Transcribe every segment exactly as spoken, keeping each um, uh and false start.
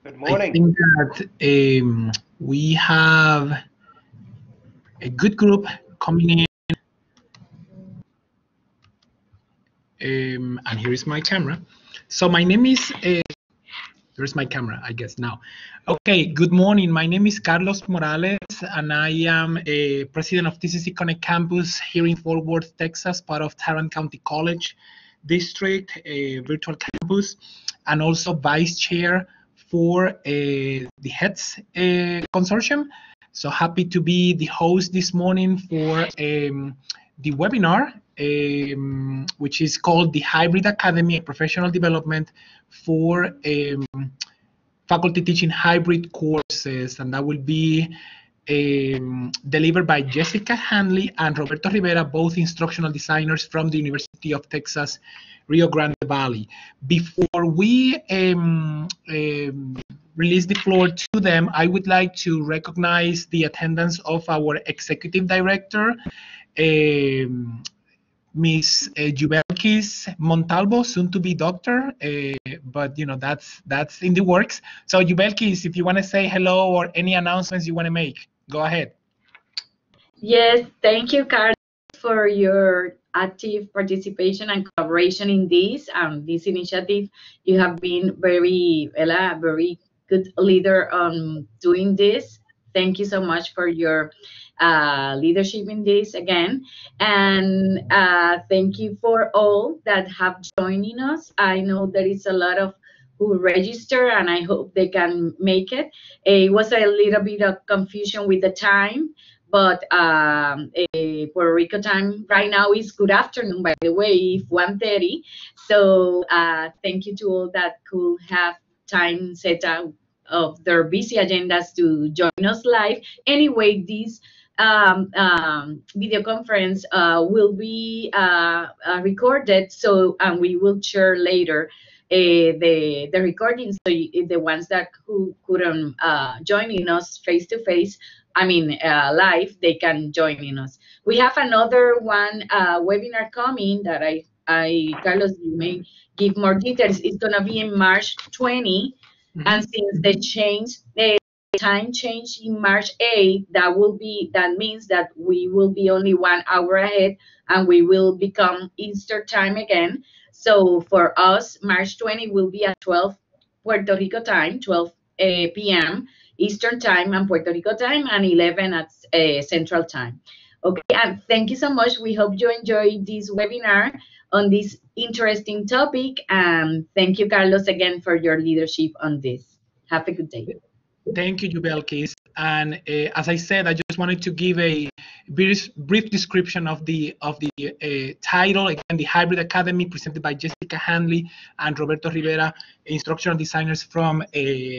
Good I morning. think that um, we have a good group coming in, um, and here is my camera. So my name is, uh, there's my camera, I guess now. Okay, good morning. My name is Carlos Morales, and I am a president of T C C Connect Campus here in Fort Worth, Texas, part of Tarrant County College District, a virtual campus, and also vice chair for uh, the HEADS uh, consortium. So happy to be the host this morning for um, the webinar, um, which is called the Hybrid Academy Professional Development for um, Faculty Teaching Hybrid Courses, and that will be um, delivered by Jessica Hanley and Roberto Rivera, both instructional designers from the University of Texas, Rio Grande Valley. Before we um, um, release the floor to them, I would like to recognize the attendance of our executive director, um, Miss uh, Jubelkis Montalvo, soon to be doctor, uh, but you know that's that's in the works. So Jubelkis, if you want to say hello or any announcements you want to make, go ahead. Yes, thank you, Carlos, for your active participation and collaboration in this um, this initiative. You have been very, Ella, very good leader on doing this. Thank you so much for your uh, leadership in this again, and uh, thank you for all that have joining us. I know there is a lot of who register, and I hope they can make it. It was a little bit of confusion with the time, but um, eh, Puerto Rico time right now is good afternoon, by the way, one thirty. So uh, thank you to all that could have time set out of their busy agendas to join us live. Anyway, this um, um, video conference uh, will be uh, uh, recorded, so and we will share later uh, the the recordings. So you, the ones that who couldn't uh, join in us face to face, I mean, uh, live, they can join in us. We have another one uh, webinar coming that I, I, Carlos, you may give more details. It's gonna be in March twentieth, Mm-hmm. and since the change, the time change in March eighth, that will be, that means that we will be only one hour ahead, and we will become Easter time again. So for us, March twentieth will be at twelve Puerto Rico time, twelve uh, p m Eastern time and Puerto Rico time, and eleven at uh, Central time. Okay, and thank you so much. We hope you enjoyed this webinar on this interesting topic. And thank you, Carlos, again for your leadership on this. Have a good day. Thank you, Jubelkis. And uh, as I said, I just wanted to give a brief, brief description of the of the uh, title. Again, the Hybrid Academy, presented by Jessica Hanley and Roberto Rivera, instructional designers from uh,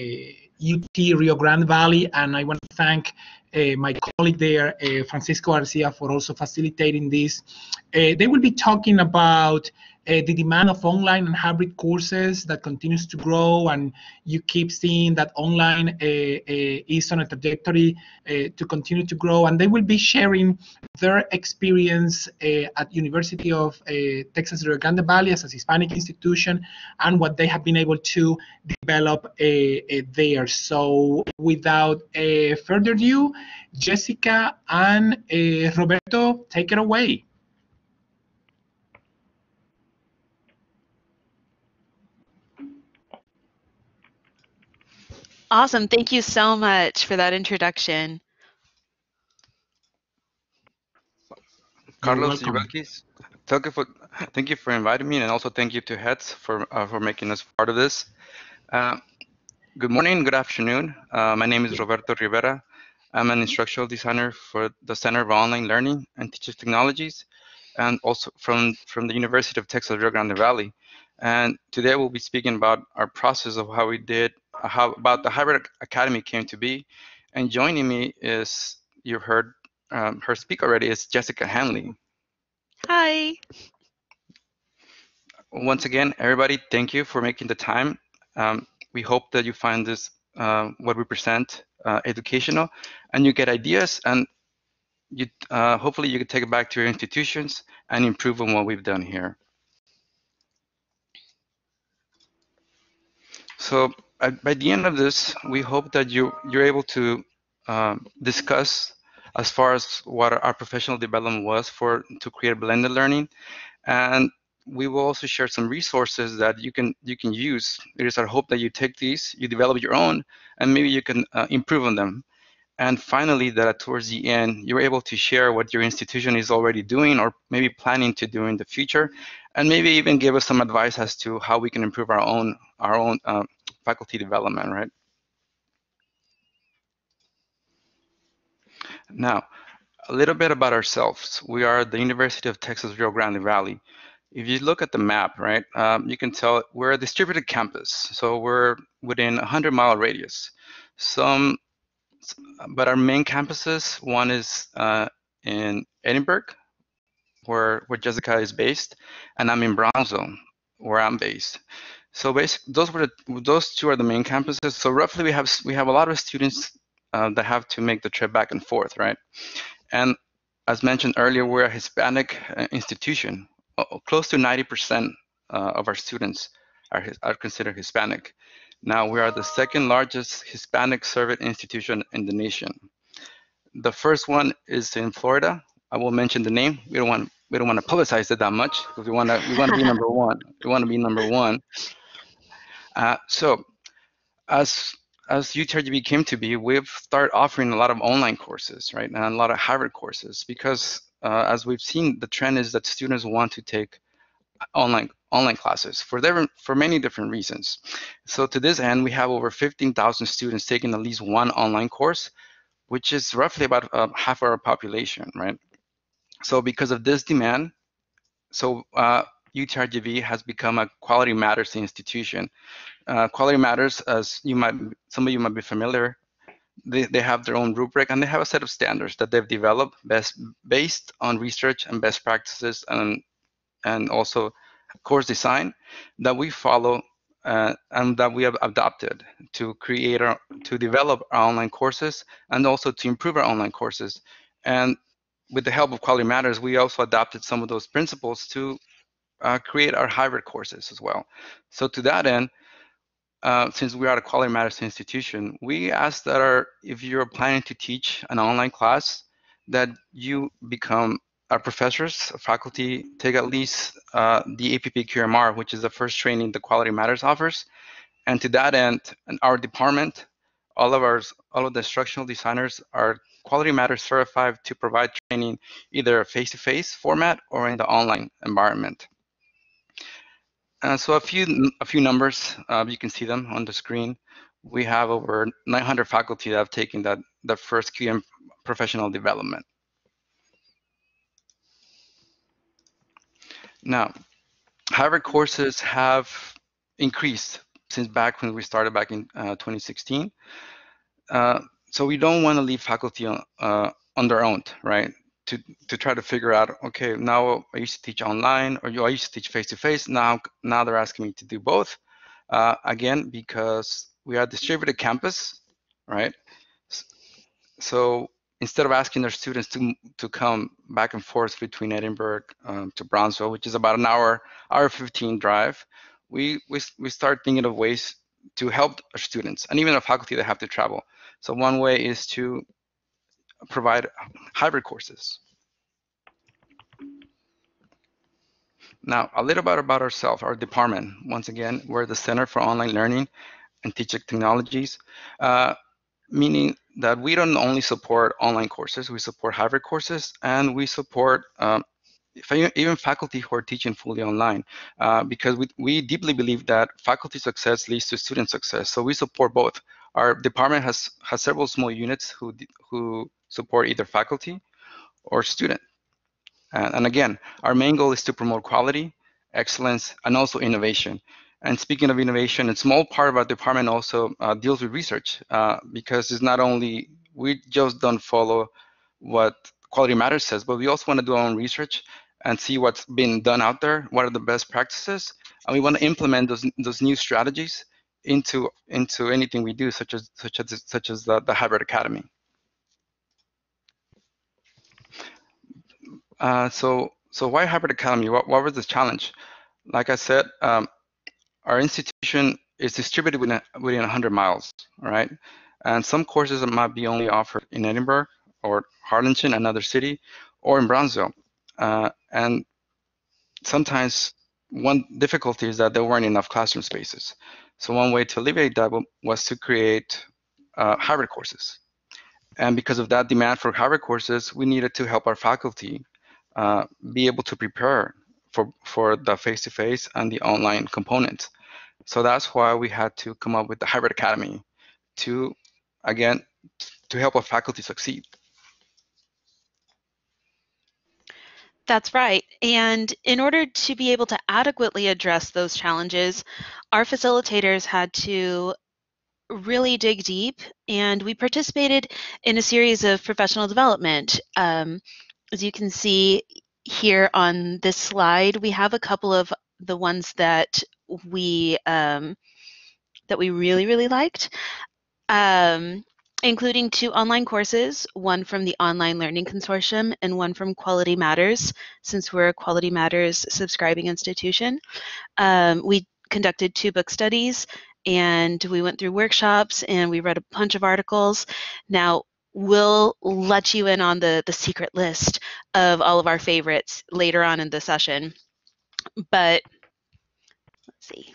U T Rio Grande Valley. And I want to thank uh, my colleague there, uh, Francisco Garcia, for also facilitating this. Uh, they will be talking about uh, the demand of online and hybrid courses that continues to grow, and you keep seeing that online uh, uh, is on a trajectory uh, to continue to grow. And they will be sharing their experience uh, at University of uh, Texas Rio Grande Valley as a Hispanic institution, and what they have been able to develop uh, uh, there. So without uh, further ado, Jessica and uh, Roberto, take it away. Awesome. Thank you so much for that introduction. Carlos Jubelkis, thank you for thank you for inviting me, and also thank you to HEADS for uh, for making us part of this. Uh, good morning, good afternoon. Uh, my name is Roberto Rivera. I'm an instructional designer for the Center of Online Learning and Teaching Technologies, and also from from the University of Texas Rio Grande Valley. And today we'll be speaking about our process of how we did how about the Hybrid Academy came to be. And joining me is, you heard um, her speak already, is Jessica Hanley. Hi. Once again, everybody, thank you for making the time. Um, we hope that you find this, uh, what we present, uh, educational, and you get ideas, and you uh, hopefully you can take it back to your institutions and improve on what we've done here. So at, by the end of this, we hope that you, you're able to um, discuss as far as what our professional development was for to create blended learning. And we will also share some resources that you can you can use. It is our hope that you take these, you develop your own, and maybe you can uh, improve on them. And finally, that towards the end, you're able to share what your institution is already doing or maybe planning to do in the future, and maybe even give us some advice as to how we can improve our own our own uh, faculty development, right? Now, a little bit about ourselves. We are the University of Texas Rio Grande Valley. If you look at the map, right, um, you can tell we're a distributed campus. So we're within a hundred mile radius. Some, but our main campuses, one is uh, in Edinburgh, where, where Jessica is based, and I'm in Brownsville, where I'm based. So basically, those were the, those two are the main campuses. So roughly, we have we have a lot of students uh, that have to make the trip back and forth, right? And as mentioned earlier, we're a Hispanic uh, institution. Uh, close to ninety percent uh, of our students are, are considered Hispanic. Now, we are the second largest Hispanic served institution in the nation. The first one is in Florida. I won't mention the name. We don't want we don't want to publicize it that much because we want to we want to be number one. We want to be number one. Uh, so, as as U T R G V came to be, we've started offering a lot of online courses, right, and a lot of hybrid courses because, uh, as we've seen, the trend is that students want to take online online classes for their, for many different reasons. So to this end, we have over fifteen thousand students taking at least one online course, which is roughly about uh, half our population, right? So because of this demand, so uh, U T R G V has become a Quality Matters institution. Uh, Quality Matters, as you might, some of you might be familiar, they, they have their own rubric and they have a set of standards that they've developed best, based on research and best practices and, and also course design that we follow uh, and that we have adopted to create our, to develop our online courses and also to improve our online courses. And with the help of Quality Matters, we also adopted some of those principles to uh, create our hybrid courses as well. So to that end, Uh, since we are a Quality Matters institution, we ask that our, if you're planning to teach an online class, that you become our professors, faculty, take at least uh, the A P P Q M R, which is the first training the Quality Matters offers. And to that end, in our department, all of our, all of the instructional designers are Quality Matters certified to provide training either face-to-face format or in the online environment. Uh, so a few a few numbers, uh, you can see them on the screen. We have over nine hundred faculty that have taken that the first Q M professional development. Now, hybrid courses have increased since back when we started back in uh, twenty sixteen. Uh, so we don't want to leave faculty on, uh, on their own, right? To, to try to figure out, okay, now I used to teach online or I used to teach face-to-face. Now, now they're asking me to do both. Uh, again, because we are a distributed campus, right? So instead of asking their students to, to come back and forth between Edinburgh um, to Brownsville, which is about an hour, hour fifteen drive, we, we, we start thinking of ways to help our students and even the faculty that have to travel. So one way is to provide hybrid courses. Now, a little bit about ourselves, our department. Once again, we're the Center for Online Learning and Teaching Technologies, uh, meaning that we don't only support online courses, we support hybrid courses, and we support um, even faculty who are teaching fully online, uh, because we, we deeply believe that faculty success leads to student success. So we support both. Our department has, has several small units who, who support either faculty or student. And, and again, our main goal is to promote quality, excellence, and also innovation. And speaking of innovation, a small part of our department also uh, deals with research, uh, because it's not only, we just don't follow what Quality Matters says, but we also want to do our own research and see what's been done out there, what are the best practices, and we want to implement those, those new strategies into, into anything we do, such as, such as, such as the, the Hybrid Academy. Uh, so, so why Hybrid Academy? What, what was the challenge? Like I said, um, our institution is distributed within, within one hundred miles, all right? And some courses might be only offered in Edinburgh or Harlingen, another city, or in Brownsville. Uh, and sometimes one difficulty is that there weren't enough classroom spaces. So one way to alleviate that was to create uh, hybrid courses. And because of that demand for hybrid courses, we needed to help our faculty uh, be able to prepare for, for the face-to-face and the online component. So that's why we had to come up with the Hybrid Academy to, again, to help our faculty succeed. That's right. And in order to be able to adequately address those challenges, our facilitators had to really dig deep, and we participated in a series of professional development. Um, as you can see here on this slide, we have a couple of the ones that we um, that we really, really liked, um, including two online courses, one from the Online Learning Consortium and one from Quality Matters, since we're a Quality Matters subscribing institution. Um, we conducted two book studies, and we went through workshops, and we read a bunch of articles. Now, we'll let you in on the, the secret list of all of our favorites later on in the session. But let's see.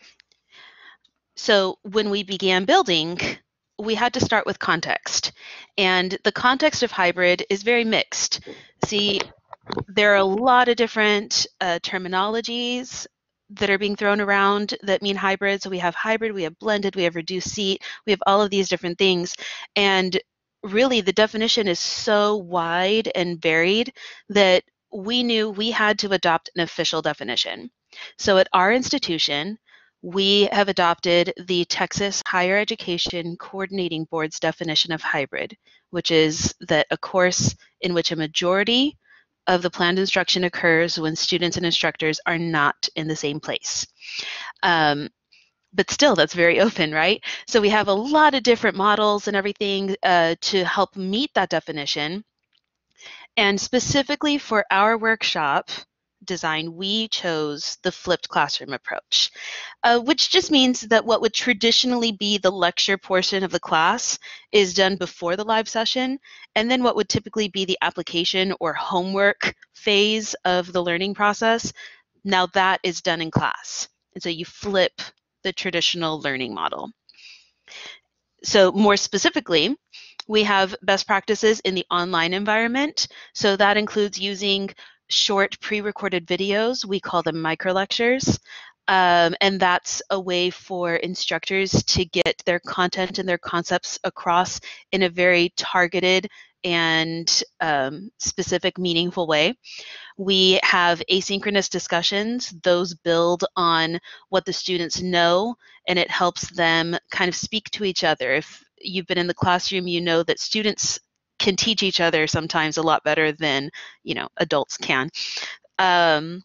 So when we began building, we had to start with context. And the context of hybrid is very mixed. See, there are a lot of different uh, terminologies that are being thrown around that mean hybrid. So we have hybrid, we have blended, we have reduced seat, we have all of these different things. And really the definition is so wide and varied that we knew we had to adopt an official definition. So at our institution, we have adopted the Texas Higher Education Coordinating Board's definition of hybrid, which is that a course in which a majority of the planned instruction occurs when students and instructors are not in the same place. Um, but still, that's very open, right? So we have a lot of different models and everything uh, to help meet that definition. And specifically for our workshop design, we chose the flipped classroom approach, uh, which just means that what would traditionally be the lecture portion of the class is done before the live session, and then what would typically be the application or homework phase of the learning process, now that is done in class. And so you flip the traditional learning model. So more specifically, we have best practices in the online environment. So that includes using short pre-recorded videos. We call them micro lectures. Um, and that's a way for instructors to get their content and their concepts across in a very targeted and um, specific, meaningful way. We have asynchronous discussions. Those build on what the students know, and it helps them kind of speak to each other. If you've been in the classroom, you know that students can teach each other sometimes a lot better than, you know, adults can. Um,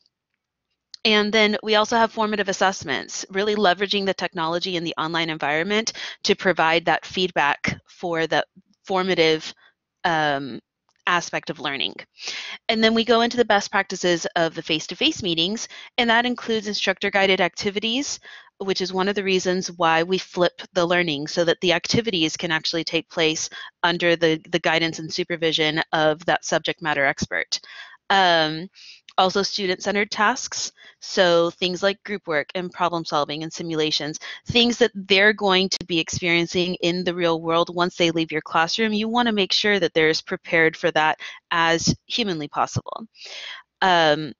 and then we also have formative assessments, really leveraging the technology in the online environment to provide that feedback for the formative um, aspect of learning. And then we go into the best practices of the face-to-face meetings, and that includes instructor-guided activities, which is one of the reasons why we flip the learning so that the activities can actually take place under the, the guidance and supervision of that subject matter expert. Um, also student-centered tasks, so things like group work and problem solving and simulations, things that they're going to be experiencing in the real world once they leave your classroom. You want to make sure that they're as prepared for that as humanly possible. Um,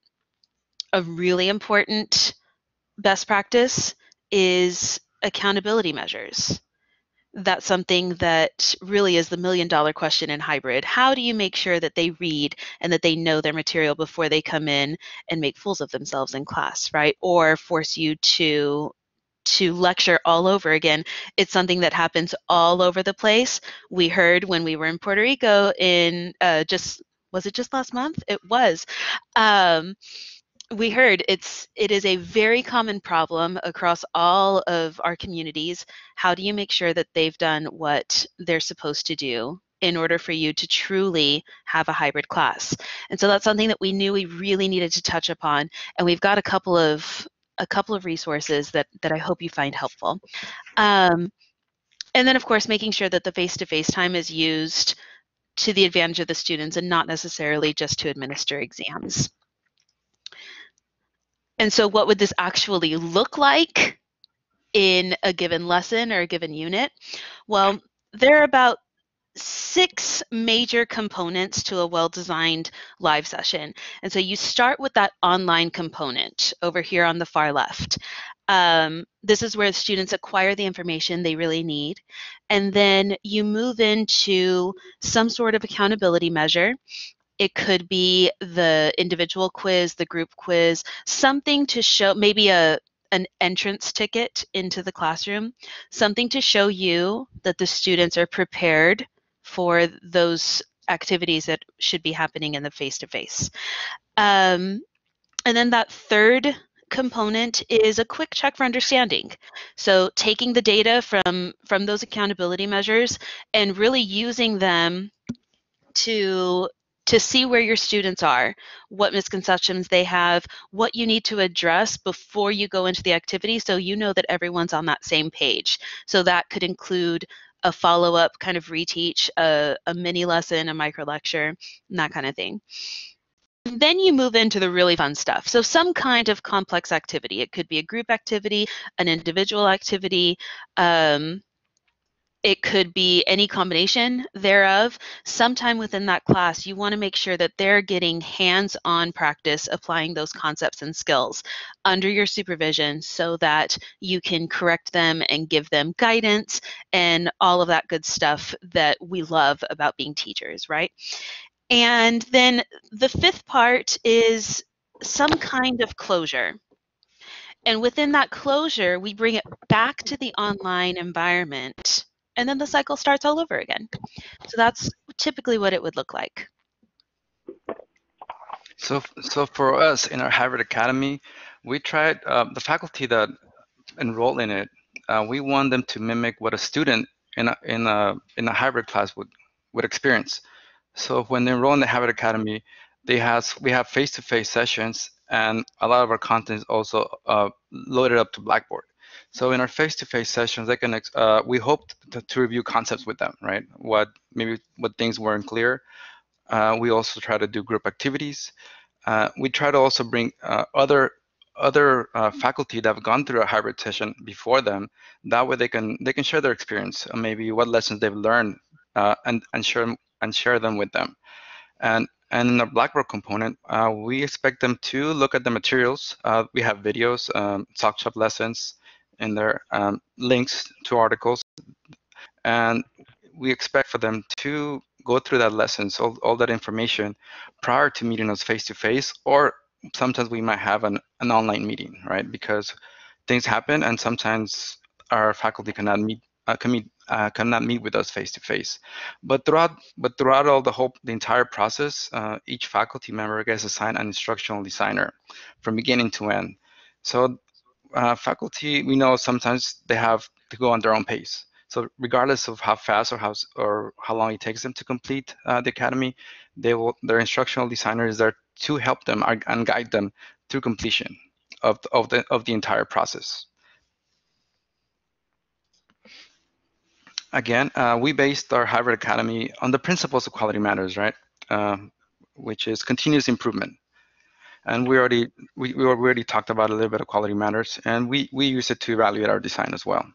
a really important best practice is accountability measures. That's something that really is the million dollar question in hybrid. How do you make sure that they read and that they know their material before they come in and make fools of themselves in class, right? Or force you to to lecture all over again. It's something that happens all over the place. We heard when we were in Puerto Rico in uh, just, was it just last month? It was. Um, we heard it's it is a very common problem across all of our communities. How do you make sure that they've done what they're supposed to do in order for you to truly have a hybrid class? And so that's something that we knew we really needed to touch upon. And we've got a couple of a couple of resources that, that I hope you find helpful. Um, and then, of course, making sure that the face-to-face time is used to the advantage of the students and not necessarily just to administer exams. And so what would this actually look like in a given lesson or a given unit? Well, there are about six major components to a well-designed live session. And so you start with that online component over here on the far left. Um, this is where students acquire the information they really need. And then you move into some sort of accountability measure. It could be the individual quiz, the group quiz, something to show, maybe a an entrance ticket into the classroom, something to show you that the students are prepared for those activities that should be happening in the face-to-face. Um, and then that third component is a quick check for understanding. So taking the data from, from those accountability measures and really using them to to see where your students are, what misconceptions they have, what you need to address before you go into the activity so you know that everyone's on that same page. So that could include a follow-up kind of reteach, a, a mini lesson, a micro lecture, and that kind of thing. And then you move into the really fun stuff. So some kind of complex activity. It could be a group activity, an individual activity, um, it could be any combination thereof. Sometime within that class, you want to make sure that they're getting hands-on practice applying those concepts and skills under your supervision so that you can correct them and give them guidance and all of that good stuff that we love about being teachers, right? And then the fifth part is some kind of closure. And within that closure, we bring it back to the online environment, and then the cycle starts all over again. So that's typically what it would look like. So, so for us in our Hybrid Academy, we tried, uh, the faculty that enroll in it, uh, we want them to mimic what a student in a, in a, in a hybrid class would, would experience. So when they enroll in the Hybrid Academy, they has, we have face-to-face sessions, and a lot of our content is also uh, loaded up to Blackboard. So in our face-to-face sessions, they can, uh, we hope to, to review concepts with them, right? What maybe what things weren't clear. Uh, we also try to do group activities. Uh, we try to also bring uh, other other uh, faculty that have gone through a hybrid session before them. That way they can they can share their experience, uh, maybe what lessons they've learned, uh, and and share and share them with them. And and in the Blackboard component, uh, we expect them to look at the materials. Uh, we have videos, um, Talk Shop lessons in there, um, links to articles, and we expect for them to go through that lessons, all, all that information prior to meeting us face-to-face, or sometimes we might have an, an online meeting, right? Because things happen and sometimes our faculty cannot meet, uh, can meet uh, cannot meet with us face-to-face. But throughout, but throughout all the whole, the entire process, uh, each faculty member gets assigned an instructional designer from beginning to end. So uh, faculty, we know sometimes they have to go on their own pace. So regardless of how fast or how or how long it takes them to complete uh, the academy, they will their instructional designer is there to help them and guide them through completion of of the of the entire process. Again, uh, we based our Hybrid Academy on the principles of Quality Matters, right? Uh, which is continuous improvement. And we already we, we already talked about a little bit of Quality Matters, and we we use it to evaluate our design as well.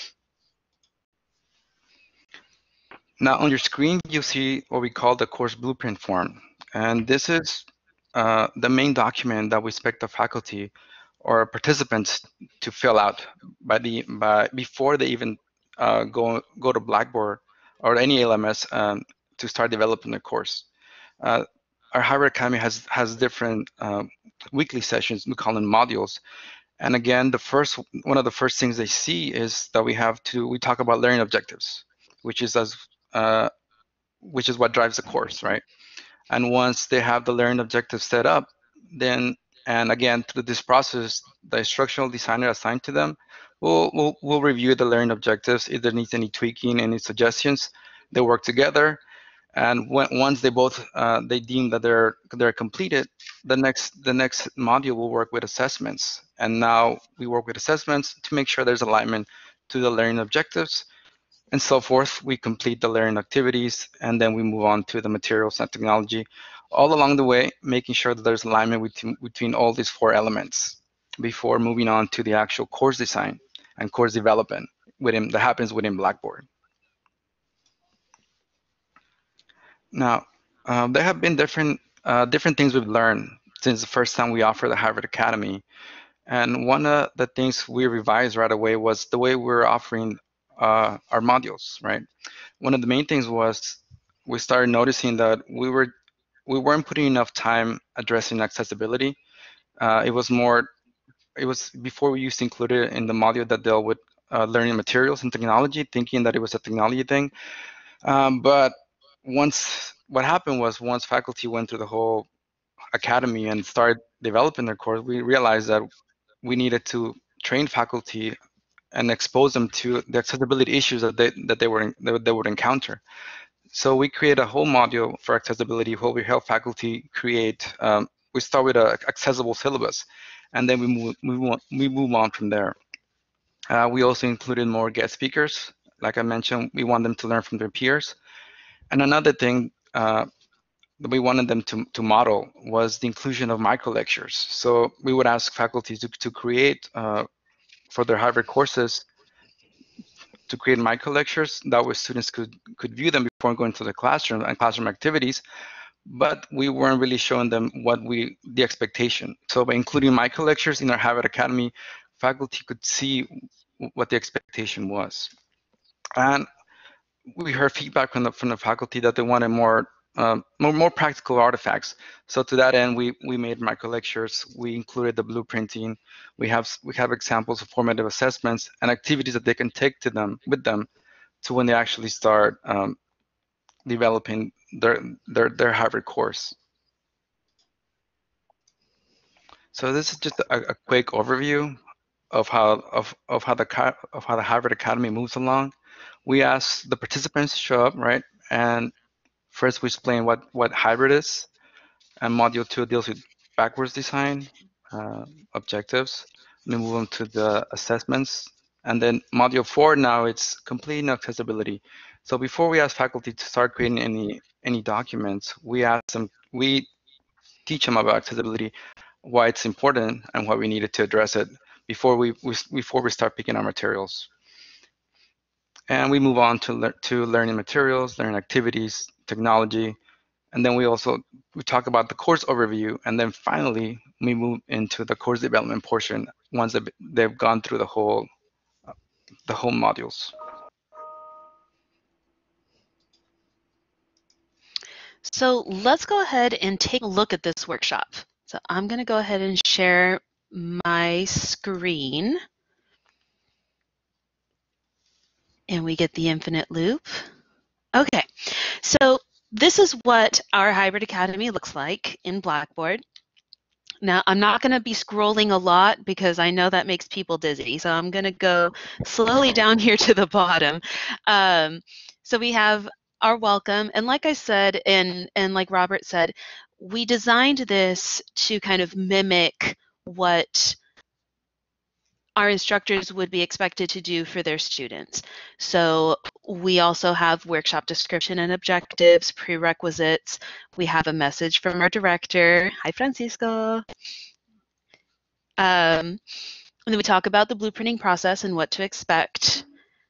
Now on your screen, you see what we call the course blueprint form. And this is uh, the main document that we expect the faculty or participants to fill out by the by before they even uh, go go to Blackboard or any L M S um, to start developing their course. Uh, our Hybrid Academy has has different uh, weekly sessions. We call them modules. And again, the first one of the first things they see is that we have to we talk about learning objectives, which is as uh, which is what drives the course, right? And once they have the learning objectives set up, then and again through this process, the instructional designer assigned to them will will will review the learning objectives. If there needs any tweaking, any suggestions, they work together. And when, once they both uh, they deem that they're they're completed, the next the next module will work with assessments. And now we work with assessments to make sure there's alignment to the learning objectives and so forth. We complete the learning activities, and then we move on to the materials and technology, all along the way, making sure that there's alignment between, between all these four elements before moving on to the actual course design and course development within, that happens within Blackboard. Now, uh, there have been different, uh, different things we've learned since the first time we offered the Hybrid Academy. And one of the things we revised right away was the way we're offering uh, our modules, right? One of the main things was we started noticing that we were we weren't putting enough time addressing accessibility. Uh, it was more, it was before we used to include it in the module that dealt with uh, learning materials and technology, thinking that it was a technology thing. Um, but once, what happened was once faculty went through the whole academy and started developing their course, we realized that we needed to train faculty and expose them to the accessibility issues that they that they were that they would encounter. So we create a whole module for accessibility where we help faculty create. Um, we start with an accessible syllabus, and then we move we move on, we move on from there. Uh, we also included more guest speakers. Like I mentioned, we want them to learn from their peers. And another thing uh, that we wanted them to, to model was the inclusion of micro lectures. So we would ask faculty to, to create uh, for their Harvard courses, to create micro lectures. That way students could, could view them before going to the classroom and classroom activities, but we weren't really showing them what we, the expectation. So by including micro lectures in our Harvard Academy, faculty could see what the expectation was. And we heard feedback from the, from the faculty that they wanted more Um, more, more practical artifacts. So to that end, we we made micro lectures. We included the blueprinting. We have we have examples of formative assessments and activities that they can take to them with them to when they actually start um, developing their their their Harvard course. So this is just a, a quick overview of how of of how the of how the Harvard Academy moves along. We ask the participants to show up, right? And first, we explain what, what hybrid is, and module two deals with backwards design, uh, objectives. We move on to the assessments, and then module four now it's completing accessibility. So before we ask faculty to start creating any any documents, we ask them, we teach them about accessibility, why it's important, and why we needed to address it before we, we before we start picking our materials. And we move on to le to learning materials, learning activities, technology, and then we also we talk about the course overview, and then finally we move into the course development portion once they've gone through the whole the whole modules. So let's go ahead and take a look at this workshop. So I'm going to go ahead and share my screen, and we get the infinite loop. Okay, so this is what our Hybrid Academy looks like in Blackboard. Now, I'm not going to be scrolling a lot because I know that makes people dizzy, so I'm going to go slowly down here to the bottom. Um, so we have our welcome, and like I said, and, and like Robert said, we designed this to kind of mimic what our instructors would be expected to do for their students. So we also have workshop description and objectives, prerequisites. We have a message from our director. Hi, Francisco. Um, and then we talk about the blueprinting process and what to expect.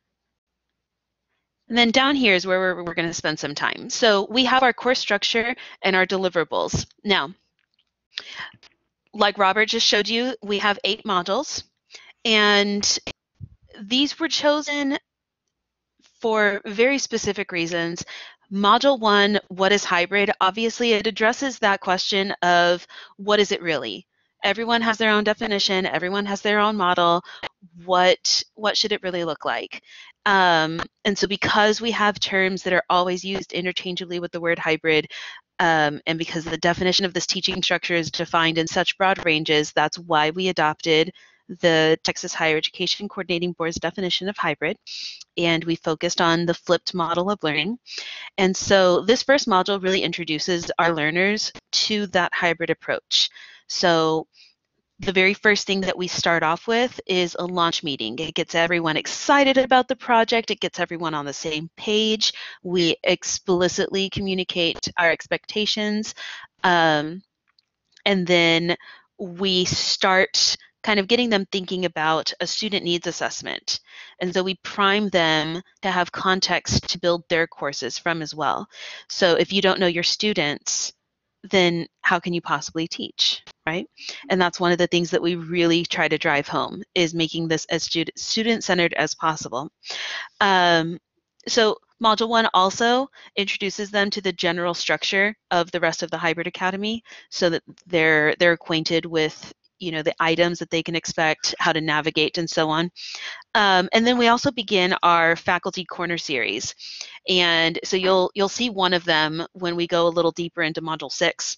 And then down here is where we're, we're going to spend some time. So we have our course structure and our deliverables. Now, like Robert just showed you, we have eight modules. And these were chosen for very specific reasons. Module one, what is hybrid? Obviously, it addresses that question of what is it really? Everyone has their own definition. Everyone has their own model. What, what should it really look like? Um, and so because we have terms that are always used interchangeably with the word hybrid, um, and because the definition of this teaching structure is defined in such broad ranges, that's why we adopted the Texas Higher Education Coordinating Board's definition of hybrid, and we focused on the flipped model of learning. And so this first module really introduces our learners to that hybrid approach. So the very first thing that we start off with is a launch meeting. It gets everyone excited about the project. It gets everyone on the same page. We explicitly communicate our expectations. Um, and then we start kind of getting them thinking about a student needs assessment. And so we prime them to have context to build their courses from as well. So if you don't know your students, then how can you possibly teach, right? And that's one of the things that we really try to drive home, is making this as student-centered as possible. Um, so Module one also introduces them to the general structure of the rest of the Hybrid Academy, so that they're they're acquainted with, you know, the items that they can expect, how to navigate, and so on. Um, and then we also begin our Faculty Corner series. And so you'll you'll see one of them when we go a little deeper into Module six.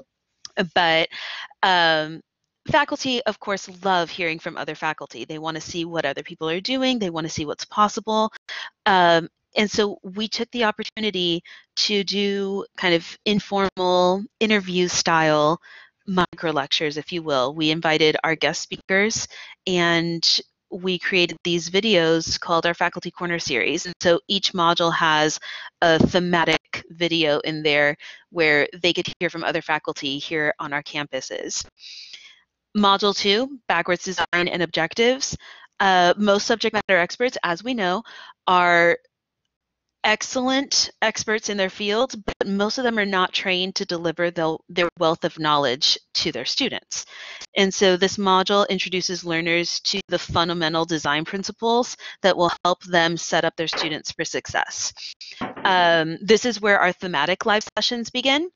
But um, faculty, of course, love hearing from other faculty. They want to see what other people are doing. They want to see what's possible. Um, and so we took the opportunity to do kind of informal interview style micro lectures, if you will. We invited our guest speakers, and we created these videos called our Faculty Corner series. And so each module has a thematic video in there where they get to hear from other faculty here on our campuses. Module two, Backwards Design and Objectives. Uh, most subject matter experts, as we know, are excellent experts in their field, but most of them are not trained to deliver the, their wealth of knowledge to their students. And so this module introduces learners to the fundamental design principles that will help them set up their students for success. Um, this is where our thematic live sessions begin.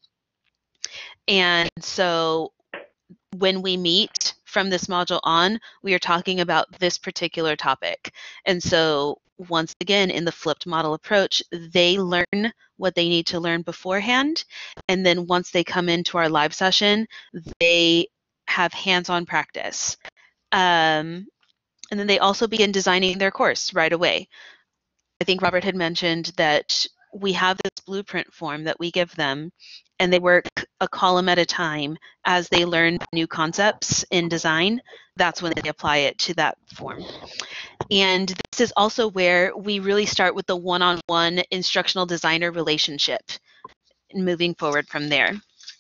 And so when we meet from this module on, we are talking about this particular topic. And so once again, in the flipped model approach, they learn what they need to learn beforehand. And then once they come into our live session, they have hands-on practice. Um, and then they also begin designing their course right away. I think Robert had mentioned that we have this blueprint form that we give them, and they work a column at a time as they learn new concepts in design. That's when they apply it to that form. And this is also where we really start with the one-on-one instructional designer relationship, and moving forward from there.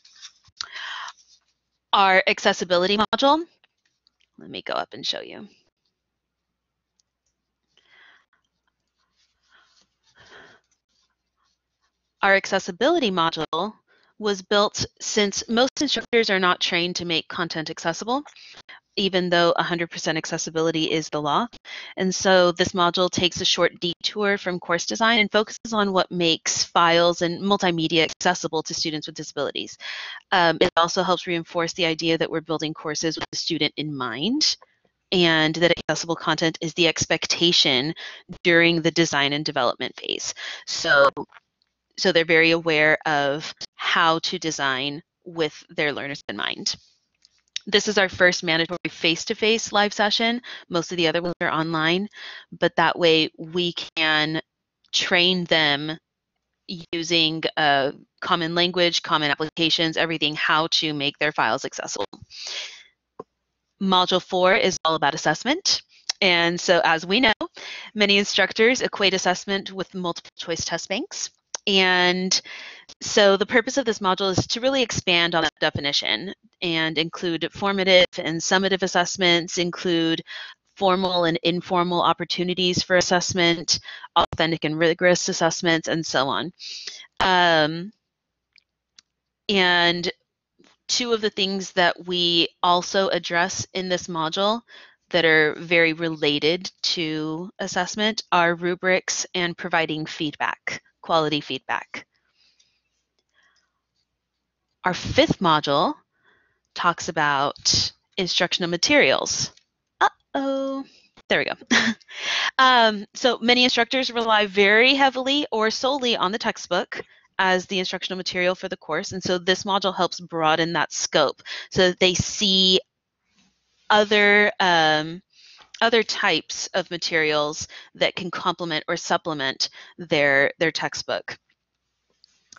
Our accessibility module, let me go up and show you. Our accessibility module was built since most instructors are not trained to make content accessible, even though one hundred percent accessibility is the law. And so this module takes a short detour from course design and focuses on what makes files and multimedia accessible to students with disabilities. Um, it also helps reinforce the idea that we're building courses with the student in mind, and that accessible content is the expectation during the design and development phase. So, so they're very aware of how to design with their learners in mind. This is our first mandatory face-to-face live session. Most of the other ones are online, but that way we can train them using uh, common language, common applications, everything, how to make their files accessible. Module four is all about assessment. And so as we know, many instructors equate assessment with multiple choice test banks. And so the purpose of this module is to really expand on that definition and include formative and summative assessments, include formal and informal opportunities for assessment, authentic and rigorous assessments, and so on. Um, and two of the things that we also address in this module that are very related to assessment are rubrics and providing feedback, quality feedback. Our fifth module talks about instructional materials. Uh-oh, there we go. um, so many instructors rely very heavily or solely on the textbook as the instructional material for the course, and so this module helps broaden that scope so that they see other um, other types of materials that can complement or supplement their their textbook.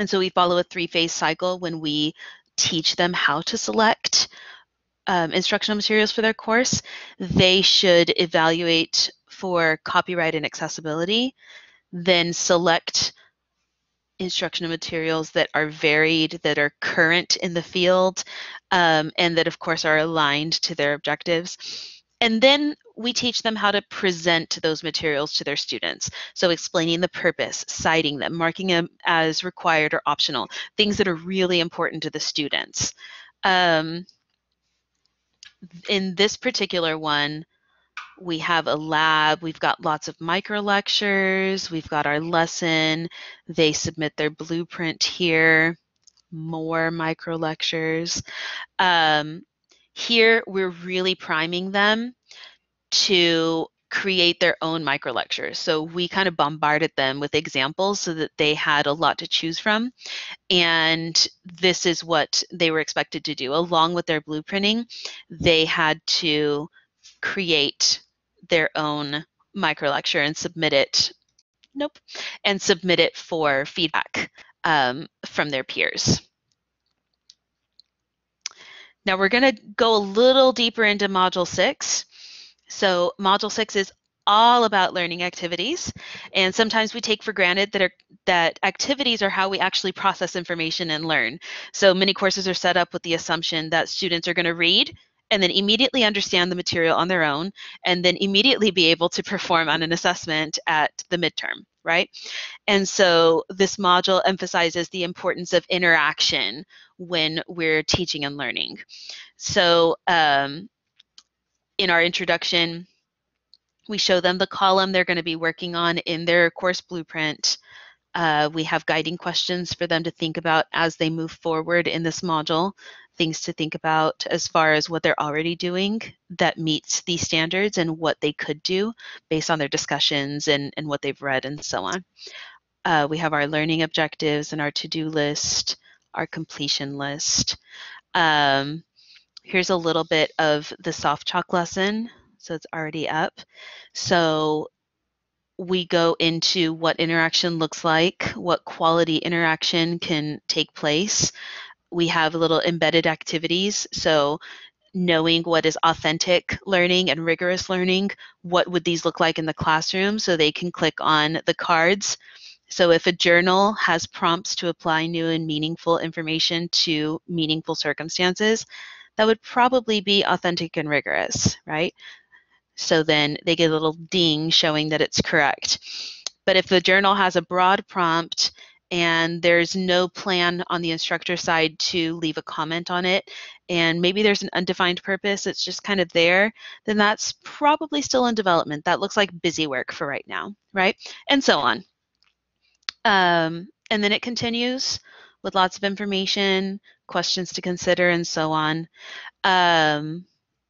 And so we follow a three-phase cycle when we teach them how to select um, instructional materials for their course. They should evaluate for copyright and accessibility, then select instructional materials that are varied, that are current in the field, um, and that of course are aligned to their objectives. And then we teach them how to present those materials to their students. So explaining the purpose, citing them, marking them as required or optional, things that are really important to the students. Um, in this particular one, we have a lab, we've got lots of micro lectures, we've got our lesson, they submit their blueprint here, more micro lectures. Um, here, we're really priming them to create their own micro lectures. So we kind of bombarded them with examples so that they had a lot to choose from. And this is what they were expected to do. Along with their blueprinting, they had to create their own micro lecture and submit it, nope, and submit it for feedback um, from their peers. Now we're going to go a little deeper into Module six. So Module six is all about learning activities, and sometimes we take for granted that, are, that activities are how we actually process information and learn. So many courses are set up with the assumption that students are going to read and then immediately understand the material on their own, and then immediately be able to perform on an assessment at the midterm, right? And so this module emphasizes the importance of interaction when we're teaching and learning. So um, in our introduction, we show them the column they're going to be working on in their course blueprint. Uh, we have guiding questions for them to think about as they move forward in this module, things to think about as far as what they're already doing that meets these standards and what they could do based on their discussions and, and what they've read and so on. Uh, we have our learning objectives and our to-do list, our completion list. Um, here's a little bit of the soft chalk lesson. So it's already up. So we go into what interaction looks like, what quality interaction can take place. We have little embedded activities. So knowing what is authentic learning and rigorous learning, what would these look like in the classroom, so they can click on the cards. So if a journal has prompts to apply new and meaningful information to meaningful circumstances, that would probably be authentic and rigorous, right? So then they get a little ding showing that it's correct. But if the journal has a broad prompt and there's no plan on the instructor side to leave a comment on it, and maybe there's an undefined purpose, it's just kind of there, then that's probably still in development. That looks like busy work for right now, right? And so on. Um, and then it continues with lots of information, questions to consider, and so on. Um,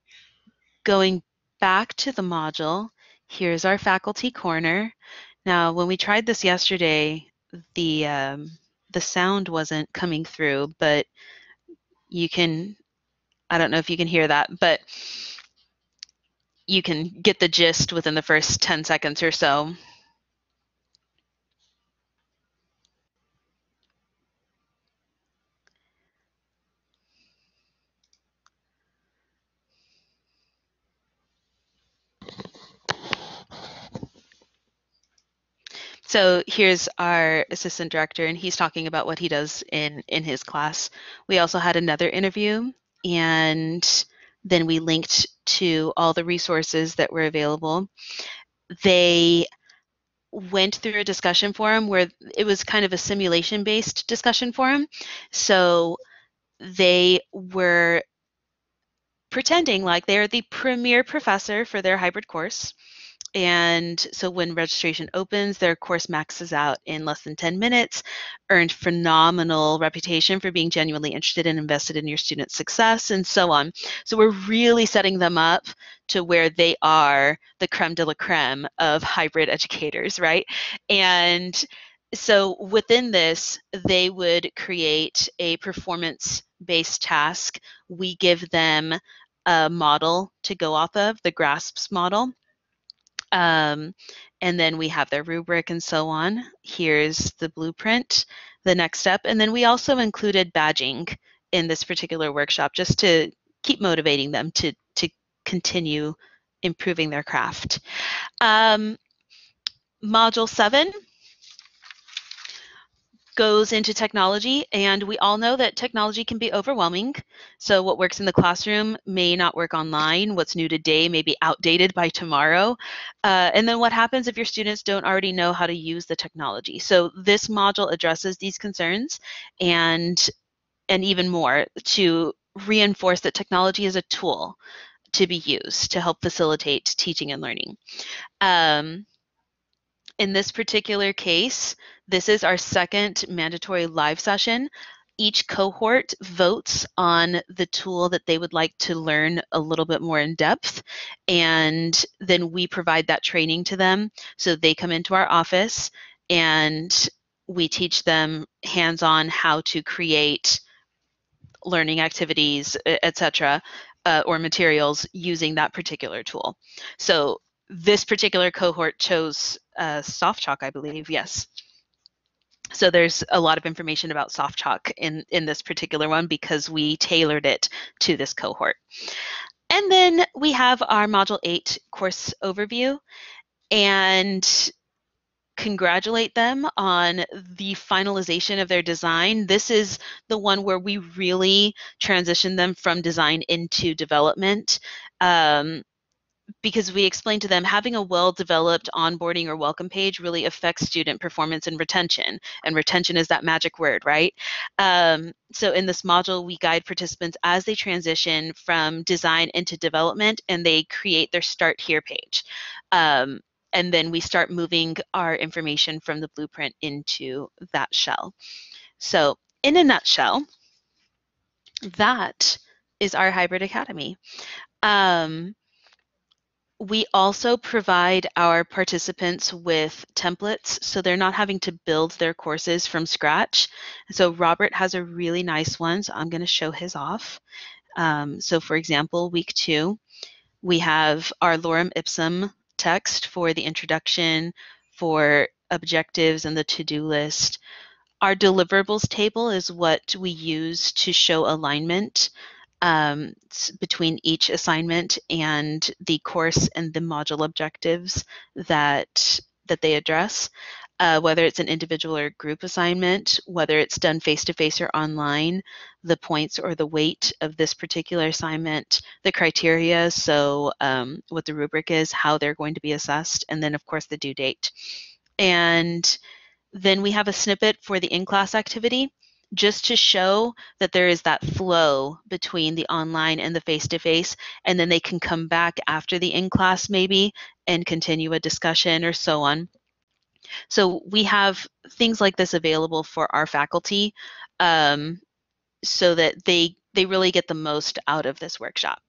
going back to the module, here's our faculty corner. Now, when we tried this yesterday, the um, the sound wasn't coming through, but you can, I don't know if you can hear that, but you can get the gist within the first ten seconds or so. So here's our assistant director, and he's talking about what he does in, in his class. We also had another interview, and then we linked to all the resources that were available. They went through a discussion forum where it was kind of a simulation-based discussion forum. So they were pretending like they're the premier professor for their hybrid course. And so when registration opens, their course maxes out in less than ten minutes, earned phenomenal reputation for being genuinely interested and invested in your students' success, and so on. So we're really setting them up to where they are the creme de la creme of hybrid educators, right? And so within this, they would create a performance-based task. We give them a model to go off of, the GRASPS model. Um, and then we have their rubric and so on. Here's the blueprint, the next step, and then we also included badging in this particular workshop just to keep motivating them to, to continue improving their craft. Um, module seven goes into technology, and we all know that technology can be overwhelming. So what works in the classroom may not work online. What's new today may be outdated by tomorrow. Uh, and then what happens if your students don't already know how to use the technology? So this module addresses these concerns and, and even more to reinforce that technology is a tool to be used to help facilitate teaching and learning. Um, In this particular case, this is our second mandatory live session. Each cohort votes on the tool that they would like to learn a little bit more in depth, and then we provide that training to them. So they come into our office and we teach them hands-on how to create learning activities, et cetera, uh, or materials using that particular tool. So this particular cohort chose uh, SoftChalk, I believe, yes. So there's a lot of information about SoftChalk in, in this particular one because we tailored it to this cohort. And then we have our Module eight course overview, and congratulate them on the finalization of their design. This is the one where we really transition them from design into development. Um, because we explained to them having a well-developed onboarding or welcome page really affects student performance and retention. And retention is that magic word, right? Um, so in this module, we guide participants as they transition from design into development, and they create their Start Here page. Um, and then we start moving our information from the blueprint into that shell. So in a nutshell, that is our Hybrid Academy. Um, We also provide our participants with templates, so they're not having to build their courses from scratch. So Robert has a really nice one, so I'm going to show his off. Um, so for example, week two, we have our Lorem Ipsum text for the introduction, for objectives and the to-do list. Our deliverables table is what we use to show alignment Um, between each assignment and the course and the module objectives that that they address, uh, whether it's an individual or group assignment, whether it's done face-to-face or online, the points or the weight of this particular assignment, the criteria, so um, what the rubric is, how they're going to be assessed, and then of course the due date. And then we have a snippet for the in-class activity, just to show that there is that flow between the online and the face-to-face, and then they can come back after the in-class maybe and continue a discussion or so on. So we have things like this available for our faculty um, so that they, they really get the most out of this workshop.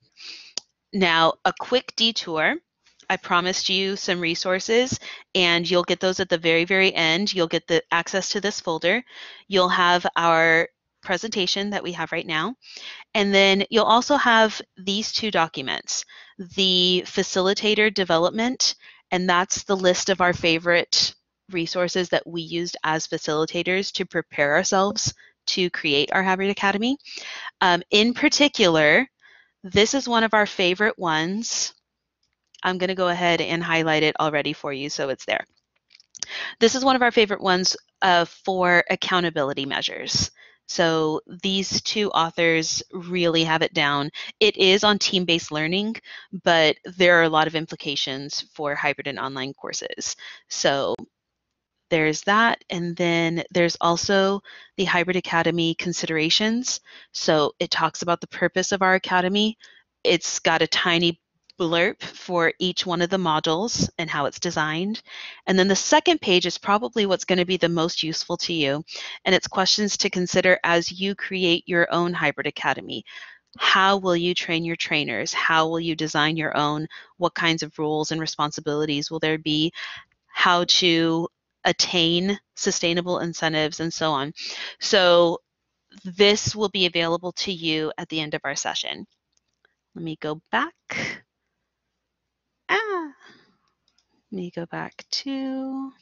Now, a quick detour. I promised you some resources, and you'll get those at the very, very end. You'll get the access to this folder. You'll have our presentation that we have right now. And then you'll also have these two documents, the facilitator development, and that's the list of our favorite resources that we used as facilitators to prepare ourselves to create our Hybrid Academy. Um, in particular, this is one of our favorite ones. I'm going to go ahead and highlight it already for you so it's there. This is one of our favorite ones uh, for accountability measures. So these two authors really have it down. It is on team-based learning, but there are a lot of implications for hybrid and online courses. So there's that, and then there's also the Hybrid Academy considerations. So it talks about the purpose of our academy. It's got a tiny blurb for each one of the modules and how it's designed. And then the second page is probably what's going to be the most useful to you, and it's questions to consider as you create your own Hybrid Academy. How will you train your trainers? How will you design your own? What kinds of roles and responsibilities will there be? How to attain sustainable incentives and so on. So this will be available to you at the end of our session. Let me go back. Ah, Let me go back to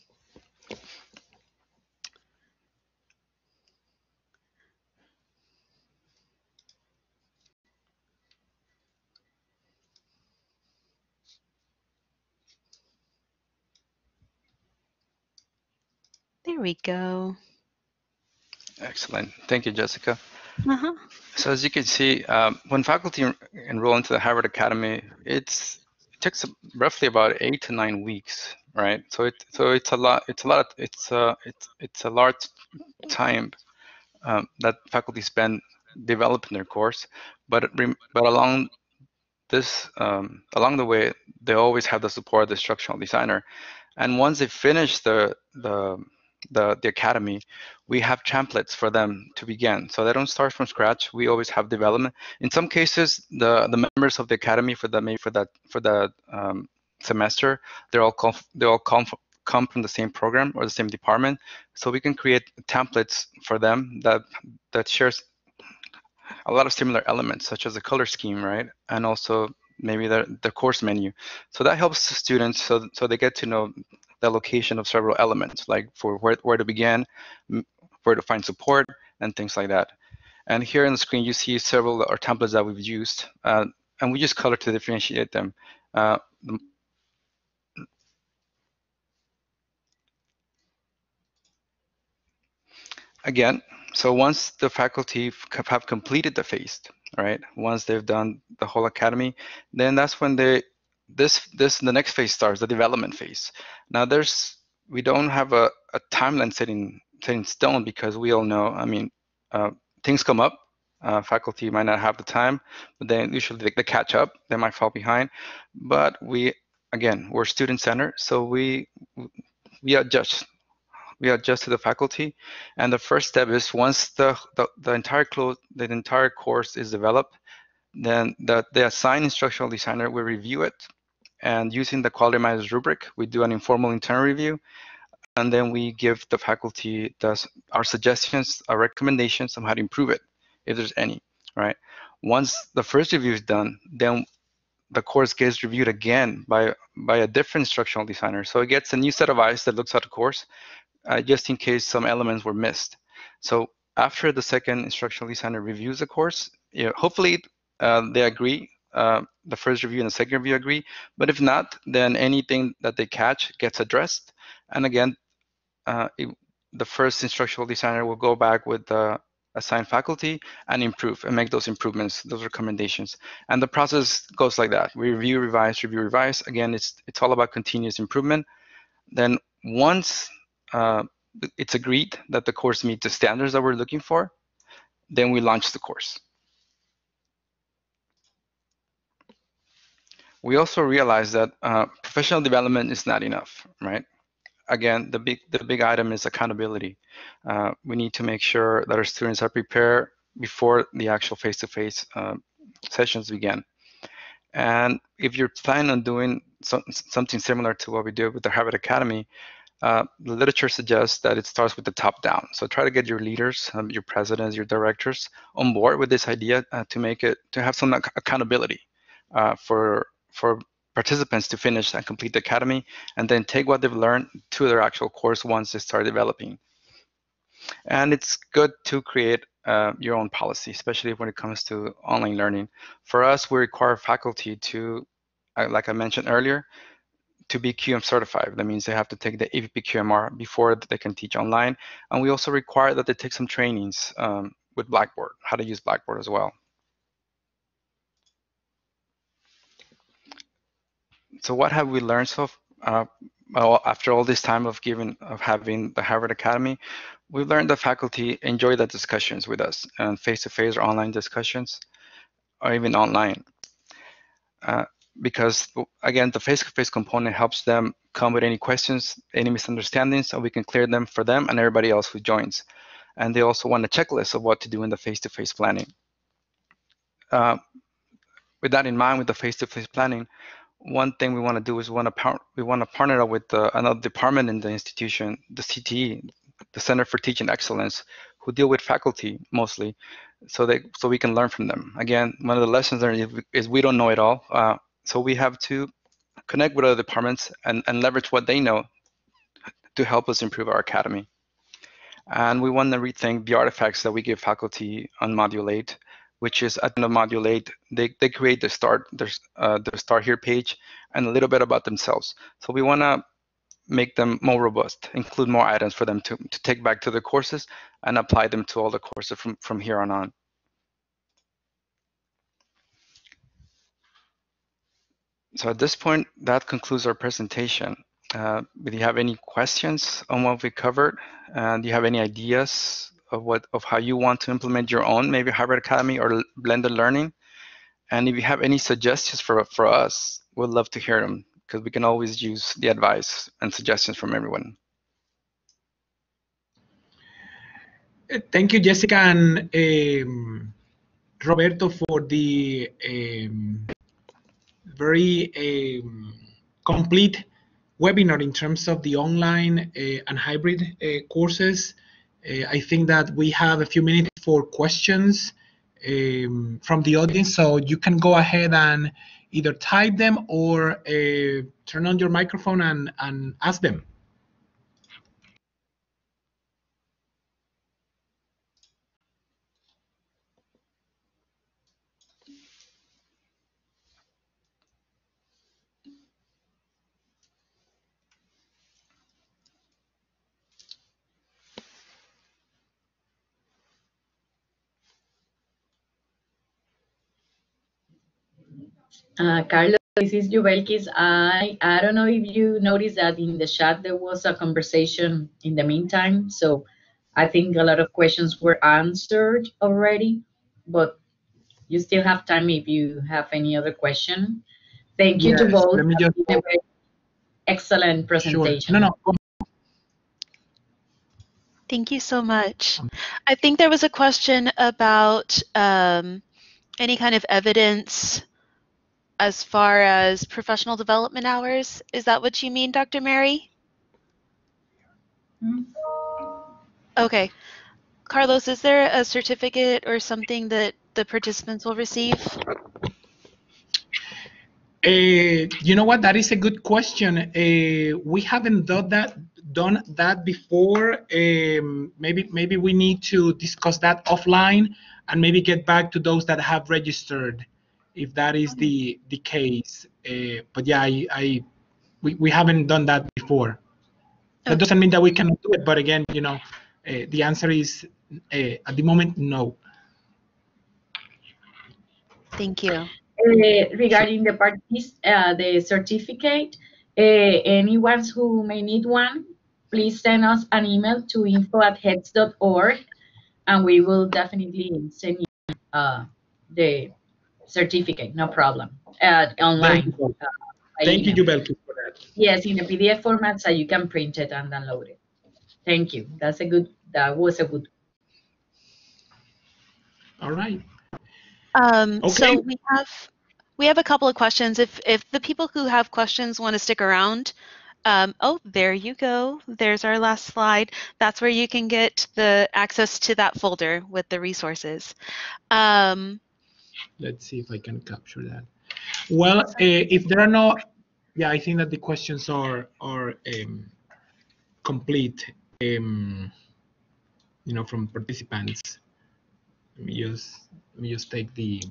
there we go. Excellent. Thank you, Jessica. Uh-huh. So as you can see, um, when faculty enroll into the Harvard Academy, it's it takes roughly about eight to nine weeks, right? So it so it's a lot. It's a lot. Of, it's a it's it's a large time um, that faculty spend developing their course, but but along this um, along the way, they always have the support of the instructional designer, and once they finish the the the, the academy, we have templates for them to begin. So they don't start from scratch. We always have development. In some cases, the the members of the academy for the maybe for that for the um, semester, they're all come they all come from, come from the same program or the same department. So we can create templates for them that that shares a lot of similar elements, such as the color scheme, right? And also maybe the, the course menu. So that helps the students so, so they get to know the location of several elements, like for where, where to begin, where to find support, and things like that. And here on the screen, you see several or templates that we've used, uh, and we use color to differentiate them. Uh, again, so once the faculty have completed the phase, right? Once they've done the whole academy, then that's when they this this the next phase starts, the development phase. Now there's we don't have a, a timeline set in set in stone because we all know, I mean, uh, things come up. Uh, faculty might not have the time, but then usually they, they catch up. They might fall behind, but we again we're student centered, so we we adjust. We adjust to the faculty, and the first step is once the the, the entire close the entire course is developed, then the the assigned instructional designer will review it, and using the quality matters rubric, we do an informal internal review, and then we give the faculty the, our suggestions, our recommendations on how to improve it, if there's any. Right. Once the first review is done, then the course gets reviewed again by by a different instructional designer. So it gets a new set of eyes that looks at the course. Uh, just in case some elements were missed. So after the second instructional designer reviews the course, you know, hopefully uh, they agree, uh, the first review and the second review agree, but if not, then anything that they catch gets addressed. And again, uh, it, the first instructional designer will go back with the assigned faculty and improve and make those improvements, those recommendations. And the process goes like that. We review, revise, review, revise. Again, it's, it's all about continuous improvement. Then once Uh, it's agreed that the course meets the standards that we're looking for, then we launch the course. We also realize that uh, professional development is not enough, right? Again, the big the big item is accountability. Uh, we need to make sure that our students are prepared before the actual face-to-face uh, sessions begin. And if you're planning on doing some, something similar to what we did with the Harvard Academy, Uh, the literature suggests that it starts with the top down. So try to get your leaders, um, your presidents, your directors on board with this idea uh, to make it, to have some ac accountability uh, for, for participants to finish and complete the academy, and then take what they've learned to their actual course once they start developing. And it's good to create uh, your own policy, especially when it comes to online learning. For us, we require faculty to, uh, like I mentioned earlier, to be Q M certified. That means they have to take the A P P Q M R before they can teach online. And we also require that they take some trainings um, with Blackboard, how to use Blackboard as well. So what have we learned so uh, well, after all this time of giving of having the Harvard Academy? We've learned that faculty enjoy the discussions with us, and face-to-face or online discussions, or even online. Uh, because again, the face-to-face component helps them come with any questions, any misunderstandings, and we can clear them for them and everybody else who joins. And they also want a checklist of what to do in the face-to-face planning. Uh, with that in mind, with the face-to-face planning, one thing we want to do is we want to we want to partner up with uh, another department in the institution, the C T E, the Center for Teaching Excellence, who deal with faculty mostly, so they so we can learn from them. Again, one of the lessons learned is we don't know it all. Uh, So we have to connect with other departments, and, and leverage what they know to help us improve our academy. And we want to rethink the artifacts that we give faculty on Module eight, which is at the end of Module eight, they, they create the start, there's, uh, the start here page and a little bit about themselves. So we want to make them more robust, include more items for them to, to take back to the courses and apply them to all the courses from, from here on on. So at this point, that concludes our presentation. Uh, do you have any questions on what we covered? Uh, do you have any ideas of what of how you want to implement your own, maybe hybrid academy or blended learning? And if you have any suggestions for, for us, we'd love to hear them, because we can always use the advice and suggestions from everyone. Thank you, Jessica and um, Roberto, for the um, very um, complete webinar in terms of the online uh, and hybrid uh, courses. Uh, I think that we have a few minutes for questions um, from the audience, so you can go ahead and either type them or uh, turn on your microphone and, and ask them. Uh, Carlos, this is Juvelkis. I, I don't know if you noticed that in the chat there was a conversation in the meantime. So I think a lot of questions were answered already, but you still have time if you have any other question. Thank you Yes, to both. let me just a very excellent presentation. Sure. No, no. Thank you so much. I think there was a question about um, any kind of evidence as far as professional development hours. Is that what you mean, Doctor Mary? Hmm? Okay. Carlos, is there a certificate or something that the participants will receive? Uh, you know what? That is a good question. Uh, we haven't done that done that before. Um, maybe maybe we need to discuss that offline and maybe get back to those that have registered, if that is the the case. Uh, but yeah, I, I we, we haven't done that before. That Okay. doesn't mean that we cannot do it. But again, you know, uh, the answer is uh, at the moment no. Thank you. Uh, regarding the parties, uh, the certificate, uh, anyone who may need one, please send us an email to info at heads dot org, and we will definitely send you uh, the certificate, no problem, uh, online. Thank you, Uh, by Thank you, email. Jubelki, for that. Yes, in a P D F format, so you can print it and download it. Thank you. That's a good. That was a good. All right. Um, Okay. So we have we have a couple of questions. If if the people who have questions want to stick around, um, oh, there you go. There's our last slide. That's where you can get the access to that folder with the resources. Um, Let's see if I can capture that. Well, uh, if there are no, yeah, I think that the questions are are um, complete. Um, you know, from participants. Let me just let me just take the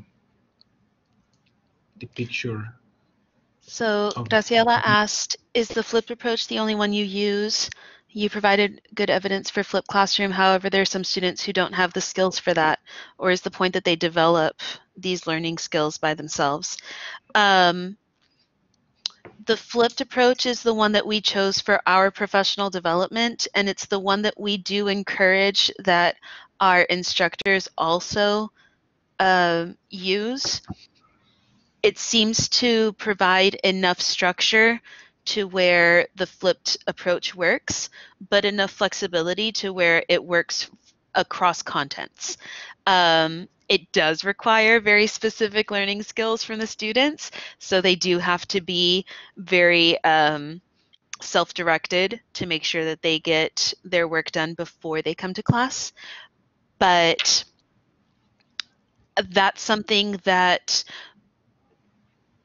the picture. So of Graciela asked, is the flipped approach the only one you use? You provided good evidence for flipped classroom. However, there are some students who don't have the skills for that, or is the point that they develop these learning skills by themselves? Um, the flipped approach is the one that we chose for our professional development, and it's the one that we do encourage that our instructors also uh, use. It seems to provide enough structure to where the flipped approach works, but enough flexibility to where it works across contents. Um, it does require very specific learning skills from the students, so they do have to be very um, self-directed to make sure that they get their work done before they come to class. But that's something that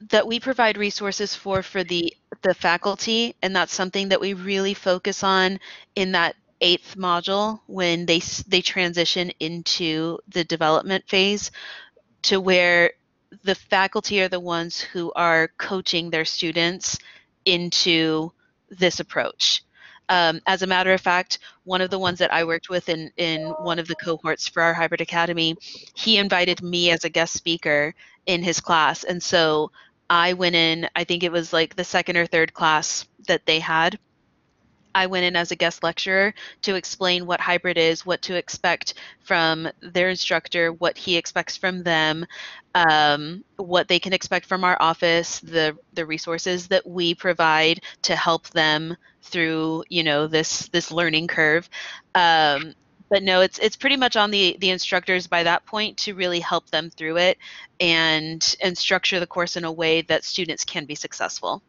that we provide resources for for the the faculty, and that's something that we really focus on in that eighth module when they they transition into the development phase, to where the faculty are the ones who are coaching their students into this approach. Um, as a matter of fact, one of the ones that I worked with in, in one of the cohorts for our hybrid academy, he invited me as a guest speaker in his class. And so I went in, I think it was like the second or third class that they had. I went in as a guest lecturer to explain what hybrid is, what to expect from their instructor, what he expects from them, um, what they can expect from our office, the the resources that we provide to help them through, you know, this this learning curve. Um, but no, it's it's pretty much on the the instructors by that point to really help them through it and and structure the course in a way that students can be successful.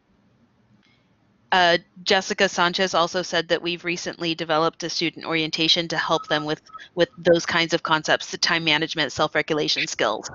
Uh, Jessica Sanchez also said that we've recently developed a student orientation to help them with, with those kinds of concepts, the time management, self-regulation skills.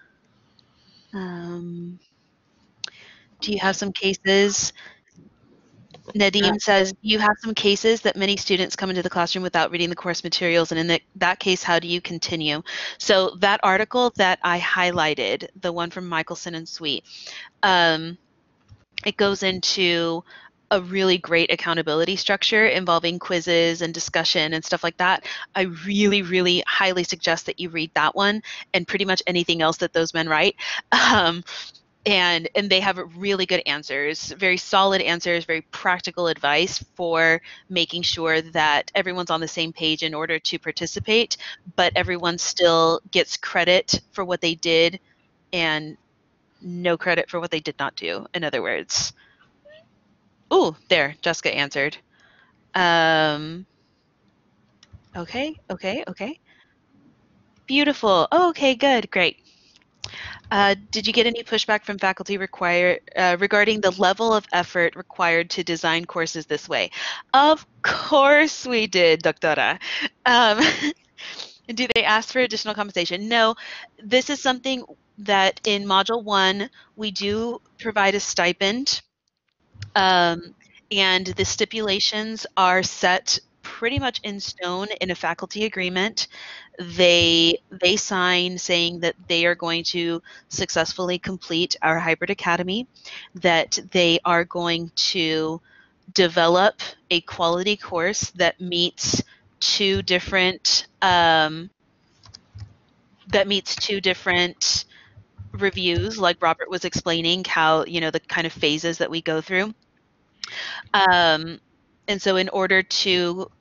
Um, do you have some cases? Nadine says, you have some cases that many students come into the classroom without reading the course materials, and in the, that case, how do you continue? So that article that I highlighted, the one from Michelson and Sweet, um, it goes into a really great accountability structure involving quizzes and discussion and stuff like that. I really, really highly suggest that you read that one and pretty much anything else that those men write. Um, and, and they have really good answers, very solid answers, very practical advice for making sure that everyone's on the same page in order to participate, but everyone still gets credit for what they did and no credit for what they did not do, in other words. Oh, there, Jessica answered. Um, okay, okay, okay. Beautiful. Oh, okay, good, great. Uh, did you get any pushback from faculty require, uh, regarding the level of effort required to design courses this way? Of course we did, Doctora. Um, do they ask for additional compensation? No, this is something that in Module one, we do provide a stipend. Um, and the stipulations are set pretty much in stone in a faculty agreement. They they sign saying that they are going to successfully complete our hybrid academy, that they are going to develop a quality course that meets two different um, that meets two different reviews, like Robert was explaining how, you know, the kind of phases that we go through. Um, and so in order to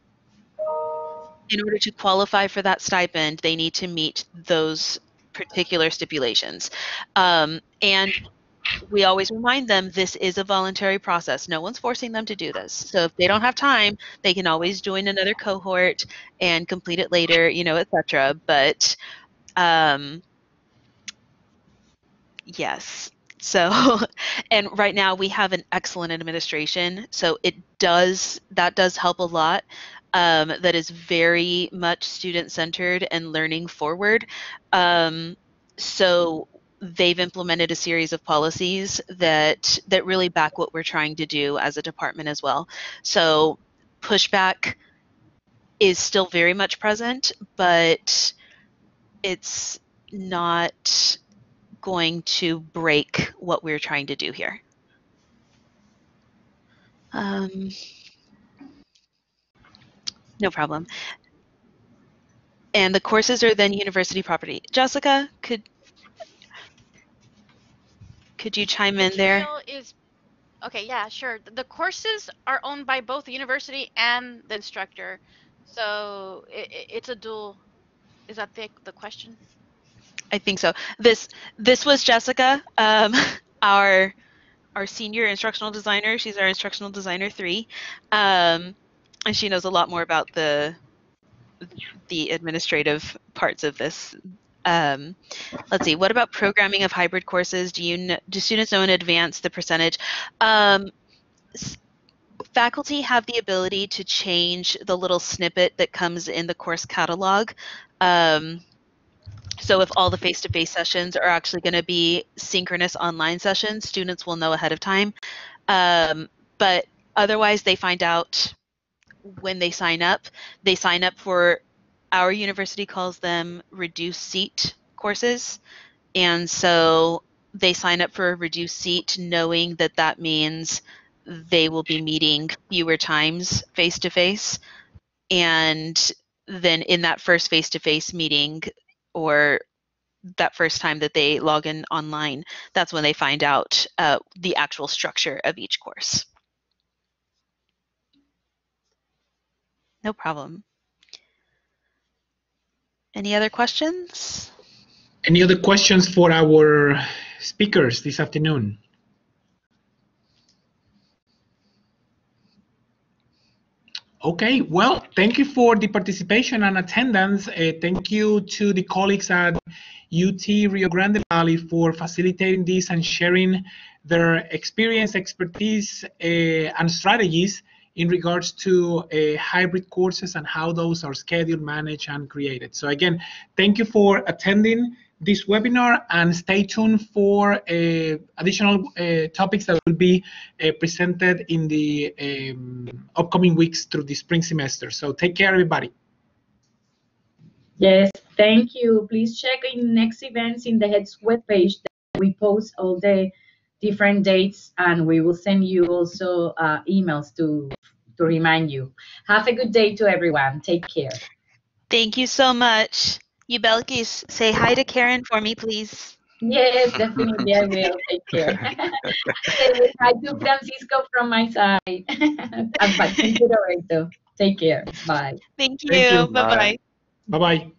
in order to qualify for that stipend, they need to meet those particular stipulations. Um, and we always remind them this is a voluntary process. No one's forcing them to do this. So if they don't have time, they can always join another cohort and complete it later, you know, et cetera. But um, yes. So, and right now we have an excellent administration, so it does, that does help a lot. Um, that is very much student-centered and learning forward. Um, so they've implemented a series of policies that that really back what we're trying to do as a department as well. So pushback is still very much present, but it's not going to break what we're trying to do here. Um, no problem. And the courses are then university property. Jessica, could could you chime in there? Is, okay, yeah, sure. The courses are owned by both the university and the instructor, so it, it's a dual. Is that the the question? I think so. This this was Jessica, um, our our senior instructional designer. She's our instructional designer three, um, and she knows a lot more about the the administrative parts of this. Um, let's see. What about programming of hybrid courses? Do you know, do students know in advance the percentage? Um, faculty have the ability to change the little snippet that comes in the course catalog. Um, So if all the face-to-face sessions are actually going to be synchronous online sessions, students will know ahead of time. Um, but otherwise, they find out when they sign up. They sign up for, our university calls them reduced seat courses. And so they sign up for a reduced seat knowing that that means they will be meeting fewer times face-to-face. And then in that first face-to-face meeting, or that first time that they log in online, that's when they find out uh, the actual structure of each course. No problem. Any other questions? Any other questions for our speakers this afternoon? Okay, well, thank you for the participation and attendance. Uh, thank you to the colleagues at U T Rio Grande Valley for facilitating this and sharing their experience, expertise, uh, and strategies in regards to uh, hybrid courses and how those are scheduled, managed, and created. So again, thank you for attending this webinar, and stay tuned for uh, additional uh, topics that will be uh, presented in the um, upcoming weeks through the spring semester. So take care, everybody. Yes, thank you. Please check in next events in the Heads webpage that we post all the different dates, and we will send you also uh, emails to to remind you. Have a good day to everyone. Take care. Thank you so much. You Belkis, say hi to Karen for me, please. Yes, definitely I will. Take care. Hi to Francisco from my side. And thank you, Roberto. Take care. Bye. Thank you. Thank you. Bye-bye. Bye-bye.